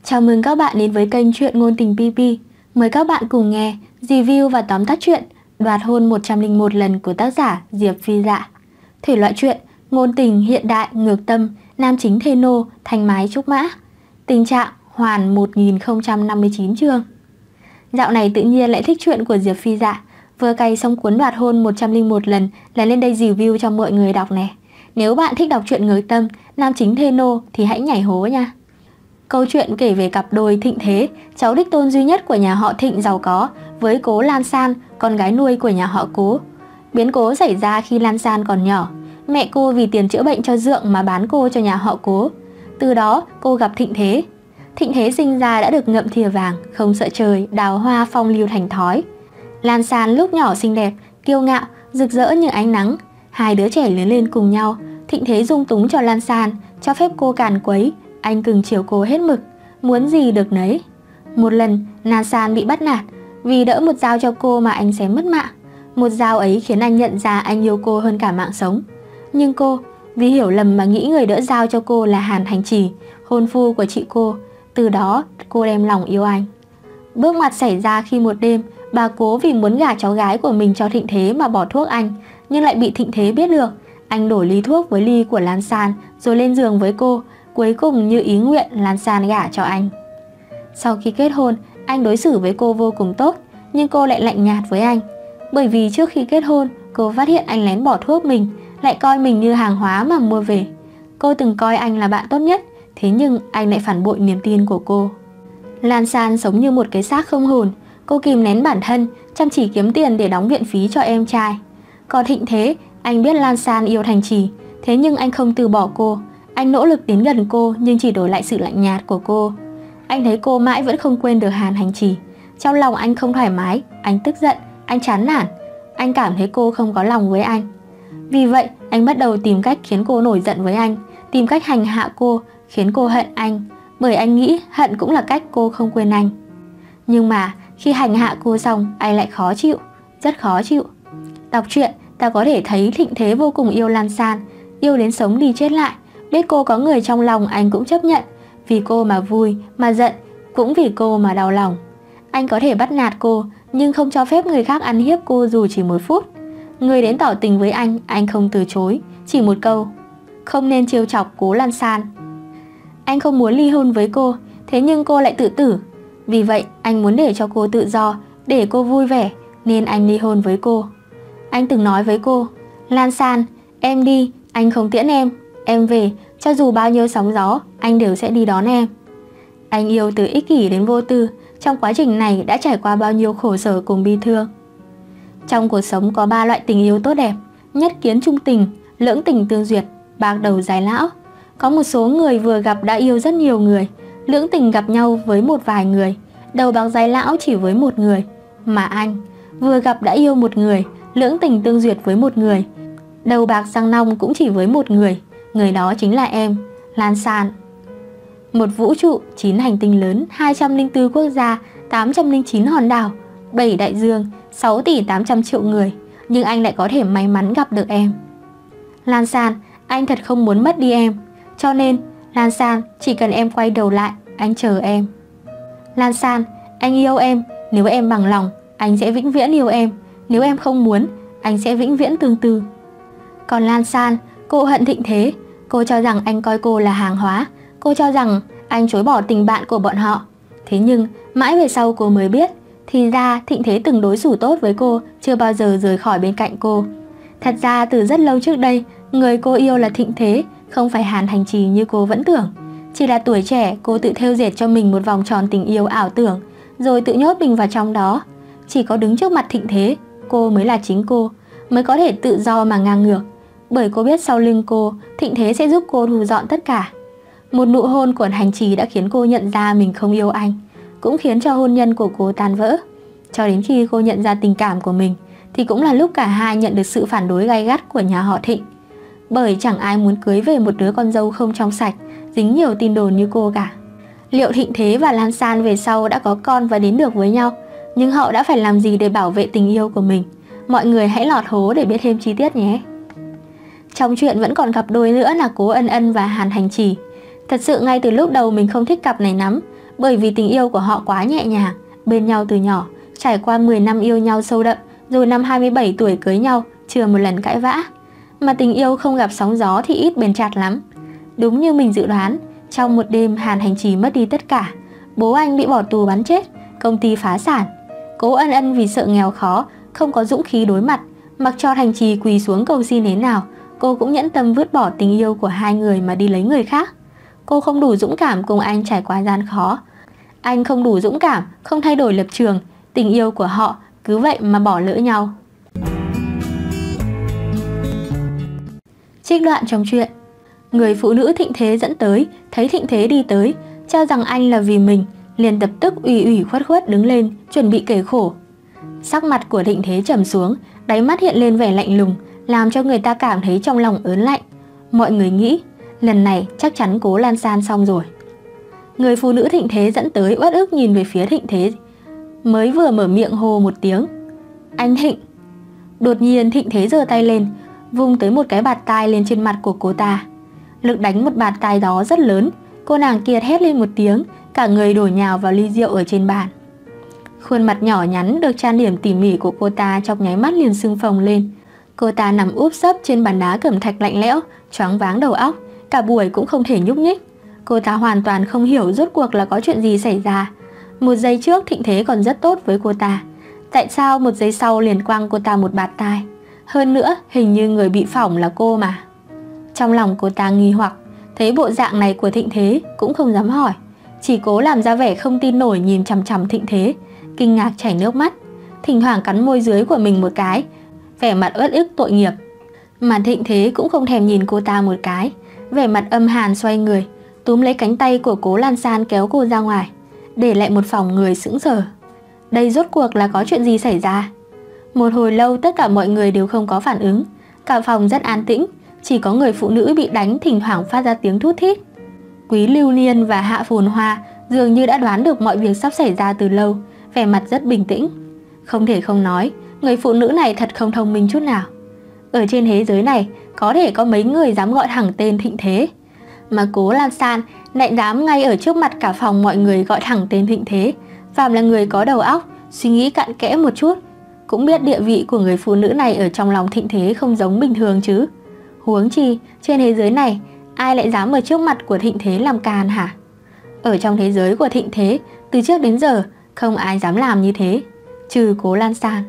Chào mừng các bạn đến với kênh Truyện Ngôn Tình PP. Mời các bạn cùng nghe, review và tóm tắt truyện Đoạt hôn 101 lần của tác giả Diệp Phi Dạ. Thể loại truyện, ngôn tình hiện đại ngược tâm, nam chính thê nô, thanh mái trúc mã. Tình trạng hoàn 1059 chương. Dạo này tự nhiên lại thích truyện của Diệp Phi Dạ. Vừa cày xong cuốn Đoạt hôn 101 lần là lên đây review cho mọi người đọc nè. Nếu bạn thích đọc truyện ngược tâm, nam chính thê nô thì hãy nhảy hố nha. Câu chuyện kể về cặp đôi Thịnh Thế, cháu đích tôn duy nhất của nhà họ Thịnh giàu có, với cố Lan San, con gái nuôi của nhà họ Cố. Biến cố xảy ra khi Lan San còn nhỏ. Mẹ cô vì tiền chữa bệnh cho Dượng mà bán cô cho nhà họ Cố. Từ đó cô gặp Thịnh Thế. Thịnh Thế sinh ra đã được ngậm thìa vàng, không sợ trời, đào hoa phong lưu thành thói. Lan San lúc nhỏ xinh đẹp, kiêu ngạo, rực rỡ như ánh nắng. Hai đứa trẻ lớn lên cùng nhau. Thịnh Thế dung túng cho Lan San, cho phép cô càn quấy. Anh cưng chiều cô hết mực, muốn gì được nấy. Một lần, Lan San bị bắt nạt, vì đỡ một dao cho cô mà anh xém mất mạng. Một dao ấy khiến anh nhận ra anh yêu cô hơn cả mạng sống. Nhưng cô, vì hiểu lầm mà nghĩ người đỡ dao cho cô là Hàn Thành Trì, hôn phu của chị cô. Từ đó, cô đem lòng yêu anh. Bước ngoặt xảy ra khi một đêm, bà Cố vì muốn gả cháu gái của mình cho Thịnh Thế mà bỏ thuốc anh, nhưng lại bị Thịnh Thế biết được. Anh đổi ly thuốc với ly của Lan San, rồi lên giường với cô. Cuối cùng như ý nguyện, Lan San gả cho anh. Sau khi kết hôn, anh đối xử với cô vô cùng tốt, nhưng cô lại lạnh nhạt với anh. Bởi vì trước khi kết hôn, cô phát hiện anh lén bỏ thuốc mình, lại coi mình như hàng hóa mà mua về. Cô từng coi anh là bạn tốt nhất, thế nhưng anh lại phản bội niềm tin của cô. Lan San sống như một cái xác không hồn. Cô kìm nén bản thân, chăm chỉ kiếm tiền để đóng viện phí cho em trai. Còn Thịnh Thế, anh biết Lan San yêu Thành Trì, thế nhưng anh không từ bỏ cô. Anh nỗ lực tiến gần cô nhưng chỉ đổi lại sự lạnh nhạt của cô. Anh thấy cô mãi vẫn không quên được Hàn Thành Trì. Trong lòng anh không thoải mái, anh tức giận, anh chán nản. Anh cảm thấy cô không có lòng với anh. Vì vậy, anh bắt đầu tìm cách khiến cô nổi giận với anh, tìm cách hành hạ cô, khiến cô hận anh. Bởi anh nghĩ hận cũng là cách cô không quên anh. Nhưng mà khi hành hạ cô xong, anh lại khó chịu, rất khó chịu. Đọc truyện, ta có thể thấy Thịnh Thế vô cùng yêu Lan San, yêu đến sống đi chết lại. Biết cô có người trong lòng anh cũng chấp nhận, vì cô mà vui, mà giận, cũng vì cô mà đau lòng. Anh có thể bắt nạt cô, nhưng không cho phép người khác ăn hiếp cô dù chỉ một phút. Người đến tỏ tình với anh không từ chối, chỉ một câu: không nên trêu chọc Cố Lan San. Anh không muốn ly hôn với cô, thế nhưng cô lại tự tử. Vì vậy, anh muốn để cho cô tự do, để cô vui vẻ, nên anh ly hôn với cô. Anh từng nói với cô: Lan San, em đi, anh không tiễn em về, cho dù bao nhiêu sóng gió, anh đều sẽ đi đón em. Anh yêu từ ích kỷ đến vô tư, trong quá trình này đã trải qua bao nhiêu khổ sở cùng bi thương. Trong cuộc sống có 3 loại tình yêu tốt đẹp: nhất kiến trung tình, lưỡng tình tương duyệt, bạc đầu dài lão. Có một số người vừa gặp đã yêu rất nhiều người, lưỡng tình gặp nhau với một vài người, đầu bạc dài lão chỉ với một người. Mà anh vừa gặp đã yêu một người, lưỡng tình tương duyệt với một người, đầu bạc răng nong cũng chỉ với một người. Người đó chính là em, Lan San. Một vũ trụ, 9 hành tinh lớn, 204 quốc gia, 809 hòn đảo, 7 đại dương, 6 tỷ 800 triệu người. Nhưng anh lại có thể may mắn gặp được em. Lan San, anh thật không muốn mất đi em. Cho nên, Lan San, chỉ cần em quay đầu lại, anh chờ em. Lan San, anh yêu em. Nếu em bằng lòng, anh sẽ vĩnh viễn yêu em. Nếu em không muốn, anh sẽ vĩnh viễn tương tư. Còn Lan San, cô hận Thịnh Thế. Cô cho rằng anh coi cô là hàng hóa. Cô cho rằng anh chối bỏ tình bạn của bọn họ. Thế nhưng mãi về sau cô mới biết, thì ra Thịnh Thế từng đối xử tốt với cô, chưa bao giờ rời khỏi bên cạnh cô. Thật ra từ rất lâu trước đây, người cô yêu là Thịnh Thế, không phải Hàn Thành Trì như cô vẫn tưởng. Chỉ là tuổi trẻ cô tự thêu dệt cho mình một vòng tròn tình yêu ảo tưởng, rồi tự nhốt mình vào trong đó. Chỉ có đứng trước mặt Thịnh Thế, cô mới là chính cô, mới có thể tự do mà ngang ngược. Bởi cô biết sau lưng cô, Thịnh Thế sẽ giúp cô thu dọn tất cả. Một nụ hôn của Hành Trì đã khiến cô nhận ra mình không yêu anh, cũng khiến cho hôn nhân của cô tan vỡ. Cho đến khi cô nhận ra tình cảm của mình, thì cũng là lúc cả hai nhận được sự phản đối gay gắt của nhà họ Thịnh. Bởi chẳng ai muốn cưới về một đứa con dâu không trong sạch, dính nhiều tin đồn như cô cả. Liệu Thịnh Thế và Lan San về sau đã có con và đến được với nhau, nhưng họ đã phải làm gì để bảo vệ tình yêu của mình? Mọi người hãy lọt hố để biết thêm chi tiết nhé. Trong chuyện vẫn còn cặp đôi nữa là Cố Ân Ân và Hàn Thành Trì. Thật sự ngay từ lúc đầu mình không thích cặp này lắm, bởi vì tình yêu của họ quá nhẹ nhàng, bên nhau từ nhỏ, trải qua 10 năm yêu nhau sâu đậm, rồi năm 27 tuổi cưới nhau, chưa một lần cãi vã. Mà tình yêu không gặp sóng gió thì ít bền chặt lắm. Đúng như mình dự đoán, trong một đêm Hàn Hành Trì mất đi tất cả. Bố anh bị bỏ tù bắn chết, công ty phá sản. Cố Ân Ân vì sợ nghèo khó, không có dũng khí đối mặt, mặc cho Hành Trì quỳ xuống cầu xin thế nào, cô cũng nhẫn tâm vứt bỏ tình yêu của hai người mà đi lấy người khác. Cô không đủ dũng cảm cùng anh trải qua gian khó. Anh không đủ dũng cảm, không thay đổi lập trường, tình yêu của họ cứ vậy mà bỏ lỡ nhau. Trích đoạn trong truyện. Người phụ nữ Thịnh Thế dẫn tới, thấy Thịnh Thế đi tới, cho rằng anh là vì mình, liền lập tức ủy ủy khuất khuất đứng lên, chuẩn bị kể khổ. Sắc mặt của Thịnh Thế trầm xuống, đáy mắt hiện lên vẻ lạnh lùng, làm cho người ta cảm thấy trong lòng ớn lạnh. Mọi người nghĩ, lần này chắc chắn Cố Lan San xong rồi. Người phụ nữ Thịnh Thế dẫn tới uất ức nhìn về phía Thịnh Thế, mới vừa mở miệng hô một tiếng: "Anh Thịnh!" Đột nhiên Thịnh Thế giơ tay lên, vung tới một cái bạt tai lên trên mặt của cô ta. Lực đánh một bạt tai đó rất lớn, cô nàng kia hét lên một tiếng, cả người đổ nhào vào ly rượu ở trên bàn. Khuôn mặt nhỏ nhắn được trang điểm tỉ mỉ của cô ta trong nháy mắt liền sưng phồng lên. Cô ta nằm úp sấp trên bàn đá cẩm thạch lạnh lẽo, choáng váng đầu óc, cả buổi cũng không thể nhúc nhích. Cô ta hoàn toàn không hiểu rốt cuộc là có chuyện gì xảy ra. Một giây trước Thịnh Thế còn rất tốt với cô ta, tại sao một giây sau liền quăng cô ta một bạt tai? Hơn nữa, hình như người bị phỏng là cô mà. Trong lòng cô ta nghi hoặc, thấy bộ dạng này của Thịnh Thế cũng không dám hỏi, chỉ cố làm ra vẻ không tin nổi nhìn chằm chằm Thịnh Thế, kinh ngạc chảy nước mắt, thỉnh thoảng cắn môi dưới của mình một cái, vẻ mặt uất ức tội nghiệp. Mà Thịnh Thế cũng không thèm nhìn cô ta một cái, vẻ mặt âm hàn xoay người, túm lấy cánh tay của Cố Lan San kéo cô ra ngoài, để lại một phòng người sững sờ. Đây rốt cuộc là có chuyện gì xảy ra? Một hồi lâu tất cả mọi người đều không có phản ứng, cả phòng rất an tĩnh, chỉ có người phụ nữ bị đánh thỉnh thoảng phát ra tiếng thút thít. Quý Lưu Niên và Hạ Phồn Hoa dường như đã đoán được mọi việc sắp xảy ra từ lâu, vẻ mặt rất bình tĩnh. Không thể không nói, người phụ nữ này thật không thông minh chút nào. Ở trên thế giới này, có thể có mấy người dám gọi thẳng tên Thịnh Thế, mà Cố Lan San lại dám ngay ở trước mặt cả phòng mọi người gọi thẳng tên Thịnh Thế. Phàm là người có đầu óc, suy nghĩ cặn kẽ một chút, cũng biết địa vị của người phụ nữ này ở trong lòng Thịnh Thế không giống bình thường chứ. Huống chi, trên thế giới này, ai lại dám ở trước mặt của Thịnh Thế làm càn hả? Ở trong thế giới của Thịnh Thế, từ trước đến giờ, không ai dám làm như thế, trừ Cố Lan San.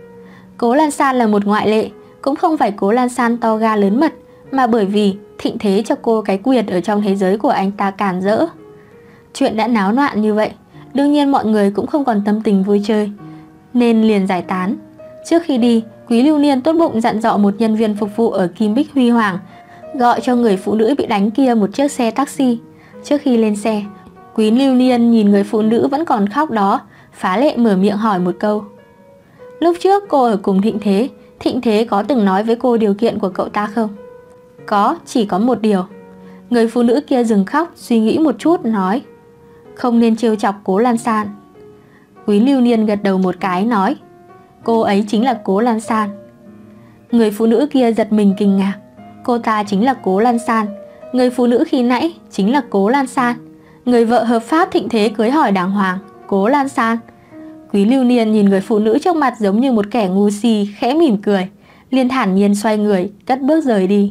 Cố Lan San là một ngoại lệ, cũng không phải Cố Lan San to ga lớn mật, mà bởi vì Thịnh Thế cho cô cái quyền ở trong thế giới của anh ta cản rỡ. Chuyện đã náo loạn như vậy, đương nhiên mọi người cũng không còn tâm tình vui chơi, nên liền giải tán. Trước khi đi, Quý Lưu Niên tốt bụng dặn dò một nhân viên phục vụ ở Kim Bích Huy Hoàng gọi cho người phụ nữ bị đánh kia một chiếc xe taxi. Trước khi lên xe, Quý Lưu Niên nhìn người phụ nữ vẫn còn khóc đó, phá lệ mở miệng hỏi một câu: "Lúc trước cô ở cùng Thịnh Thế có từng nói với cô điều kiện của cậu ta không?" "Có, chỉ có một điều." Người phụ nữ kia dừng khóc, suy nghĩ một chút nói: "Không nên trêu chọc Cố Lan San." Quý Lưu Niên gật đầu một cái nói: "Cô ấy chính là Cố Lan San." Người phụ nữ kia giật mình kinh ngạc, cô ta chính là Cố Lan San, người phụ nữ khi nãy chính là Cố Lan San, người vợ hợp pháp Thịnh Thế cưới hỏi đàng hoàng, Cố Lan San. Quý Lưu Niên nhìn người phụ nữ trước mặt giống như một kẻ ngu si, khẽ mỉm cười, liền thản nhiên xoay người, cất bước rời đi.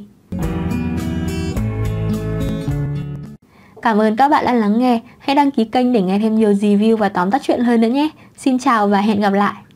Cảm ơn các bạn đã lắng nghe, hãy đăng ký kênh để nghe thêm nhiều review và tóm tắt chuyện hơn nữa nhé. Xin chào và hẹn gặp lại.